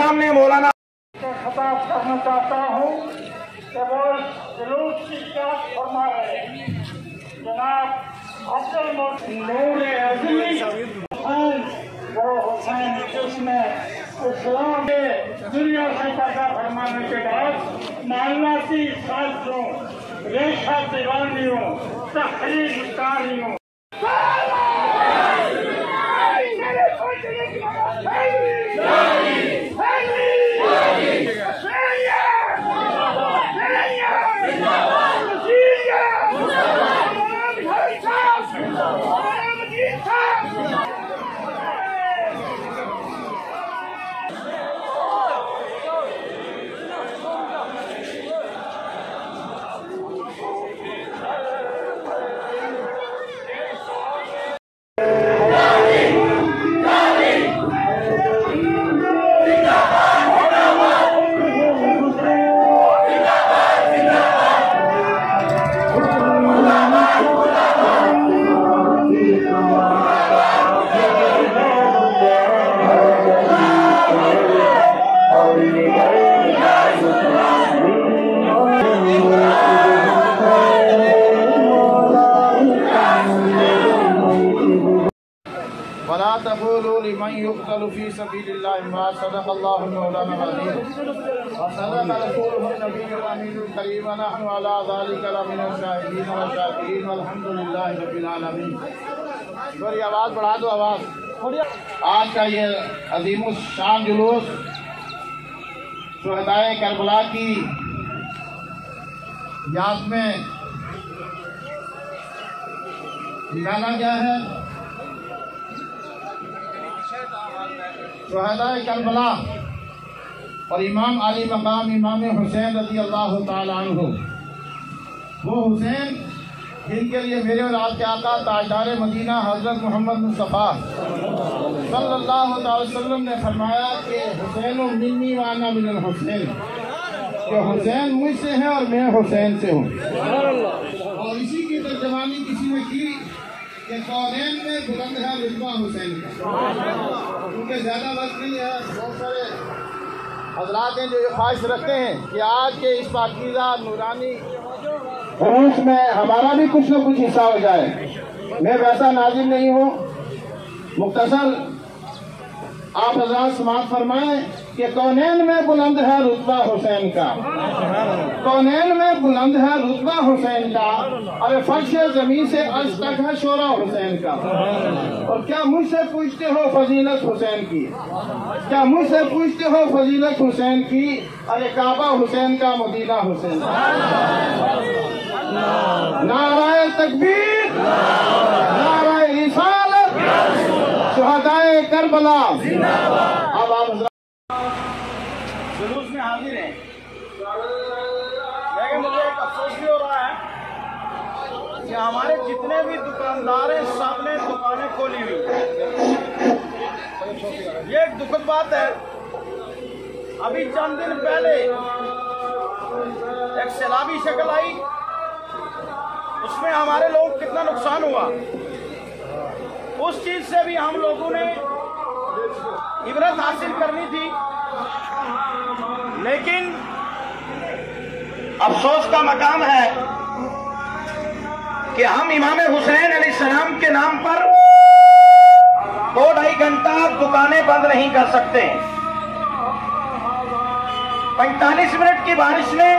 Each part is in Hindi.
सामने मौलाना खिताब करना चाहता हूँ कि वो जुलूस की क्या फरमा रहे जनाब अब्दुल नूर अज़मी वो हुसैन जिसने इस्लाम के दुनिया से पैदा फरमाने के बाद मालवाती साजिशों रेशा दीवानियों तहरीर कारियों वला तक़ूलू लिमन युक़्तलु फ़ी सबीलिल्लाहि मा सदक़ल्लाहु मौलाना अज़ीम व सदक़ रसूलुहुन नबियुल अमीनुल करीम व नहनु अला ज़ालिका लमिनश शाहिदीन व शाकिरीन वल्हम्दुलिल्लाहि रब्बिल आलमीन। थोड़ी आवाज़ बढ़ा दो, आवाज़। आज का ये अज़ीमुश शान जुलूस शुहदाए करबला की याद में निकाला गया है। शुहदाए करबला और इमाम अली मकाम इमाम हुसैन रज़ी अल्लाह ताला अन्हु, वो हुसैन जिनके लिए मेरे और आपके आका ताजदार मदीना हज़रत मोहम्मद मुस्तफ़ा सल्लल्लाहु अलैहि वसल्लम ने फरमाया कि हुसैन मिन्नी व अना मिनल हुसैन, कि हुसैन मुझसे है और मैं हुसैन से हूँ। और इसी की तर्जमानी किसी ने की कि कौनैन में बुलंद है रुतबा हुसैन का। क्योंकि ज़्यादा वक्त नहीं है, बहुत सारे हजरात हैं जो ये ख्वाहिश रखते हैं कि आज के इस पाकीज़ा नूरानी उरूस में हमारा भी कुछ न कुछ हिस्सा हो जाए। मैं वैसा नाज़िम नहीं हूँ, मुख्तसर आप हज़रात समाअत फरमाएं कि कौनैन में बुलंद है रुतबा हुसैन का, कौनैन में बुलंद है रुतबा हुसैन का, अरे फर्श ज़मीन से अर्श तक है शोरा हुसैन का। और क्या मुझसे पूछते हो फजीलत हुसैन की, क्या मुझसे पूछते हो फजीलत हुसैन की, अरे काबा हुसैन का, मदीना हुसैन का। नाराए तकबीर, नाराए रिसालत, शुहदाए करबला। अब आप जुलूस में हाजिर हैं, लेकिन मुझे एक अफसोस भी हो रहा है कि हमारे जितने भी दुकानदार हैं सबने दुकानें खोली हुई। ये एक दुखद बात है। अभी चंद दिन पहले एक सैलाबी शक्ल आई, उसमें हमारे लोग कितना नुकसान हुआ, उस चीज से भी हम लोगों ने इबरत हासिल करनी थी। लेकिन अफसोस का मकाम है कि हम इमाम हुसैन अलैहिस्सलाम के नाम पर 2-2.5 घंटा दुकानें बंद नहीं कर सकते। 45 मिनट की बारिश ने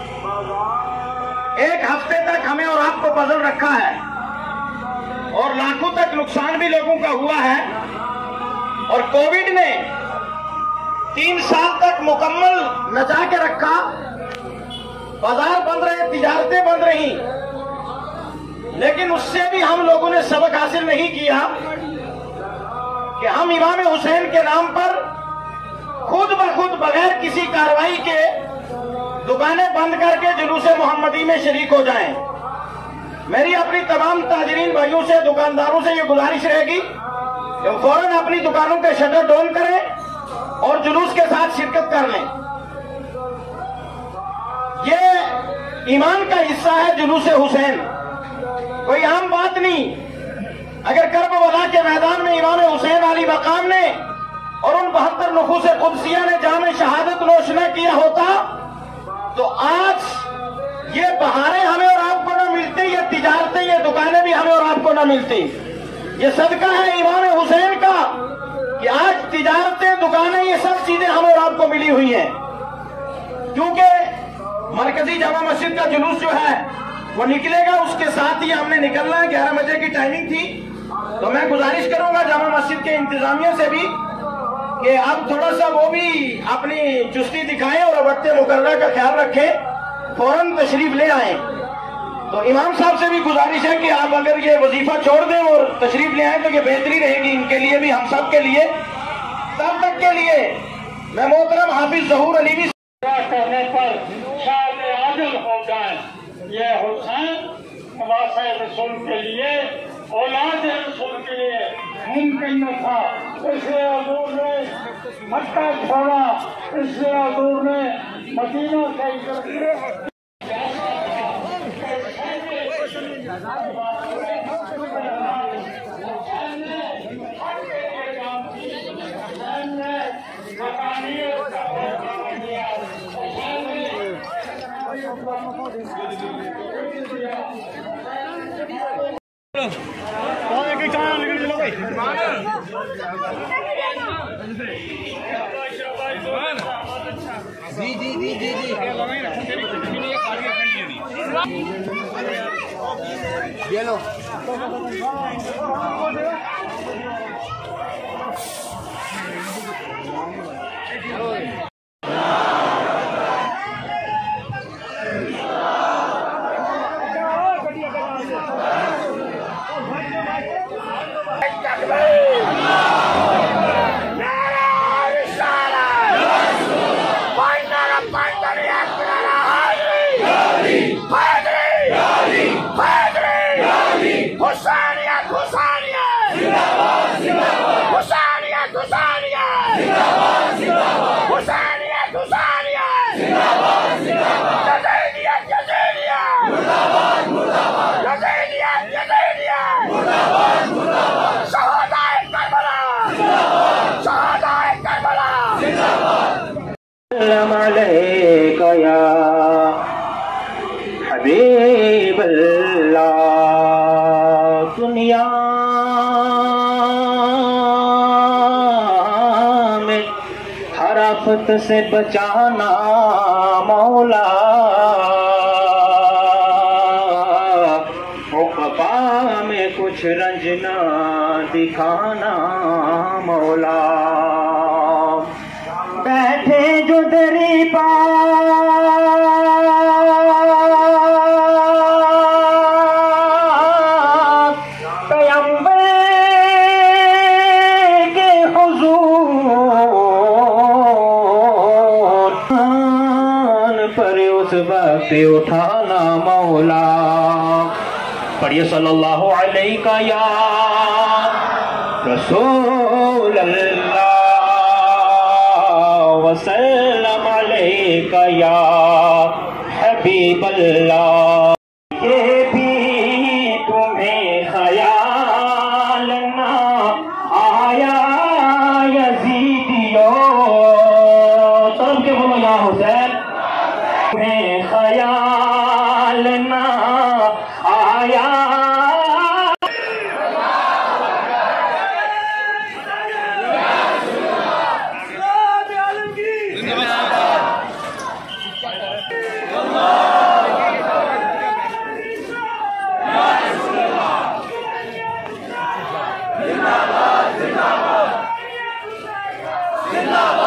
एक हफ्ते तक हमें और आपको बदल रखा है और लाखों तक नुकसान भी लोगों का हुआ है। और कोविड ने 3 साल तक मुकम्मल नचा के रखा। बाजार बंद रहे, तिजारतें बंद रही, लेकिन उससे भी हम लोगों ने सबक हासिल नहीं किया कि हम इमाम हुसैन के नाम पर खुद ब खुद बगैर किसी कार्रवाई के दुकानें बंद करके जुलूस मोहम्मदी में शरीक हो जाएं। मेरी अपनी तमाम ताजरीन भाइयों से, दुकानदारों से ये गुजारिश रहेगी कि फौरन अपनी दुकानों के शटर डाउन करें और जुलूस के साथ शिरकत कर लें। ये ईमान का हिस्सा है जुलूस हुसैन, कोई आम बात नहीं। अगर करबला के मैदान में इमाम हुसैन अली मकाम ने और उन 72 नफूस कुदसिया ने जाम शहादत नोश न किया होता तो आज ये बहारें हमें और आपको न मिलती, ये तिजारतें, ये दुकानें भी हमें और आपको न मिलती। ये सदका है इमाम हुसैन का कि आज तिजारतें, दुकानें, ये सब चीजें हमें और आपको मिली हुई हैं। क्योंकि मरकजी जामा मस्जिद का जुलूस जो है वो निकलेगा, उसके साथ ही हमने निकलना है। 11 बजे की टाइमिंग थी, तो मैं गुजारिश करूंगा जामा मस्जिद के इंतजामिया से भी कि अब थोड़ा सा वो भी अपनी चुस्ती दिखाएं और वक्त मुकर्रर का ख्याल रखें, फौरन तशरीफ ले आए। तो इमाम साहब से भी गुजारिश है कि आप अगर ये वजीफा छोड़ दें और तशरीफ ले आए तो ये बेहतरी रहेगी इनके लिए भी, हम सब के लिए। तब तक के लिए मैं मोहतरम हाफिज ज़हूर अली भी करने पर शाद आदिल हो जाए। ये हुसैन नवासे रसूल के लिए, औलाद रसूल के लिए मुमकिन न था, इसलिए हजूर ने मक्का छोड़ा, इसलिए हजूर ने मदीना से हिजरत की। ये लो या हबीब अल्लाह, दुनिया में हर आफत से बचाना मौला, उक़बा में कुछ रंज ना दिखाना मौला। बैठे जो दरी पैगंबर के हुजूर पर उस वक्त उठाना मौला। पढ़िए सल्लल्लाहु अलैहि या रसूल अल्लाह वसल्लम अलैका या हबीब अल्लाह। ये भी तुम्हें ख्याल ना आया यजीदियो, तब के बोलो या हुसैन, तुम्हें ख्याल ना आया। जिंदाबाद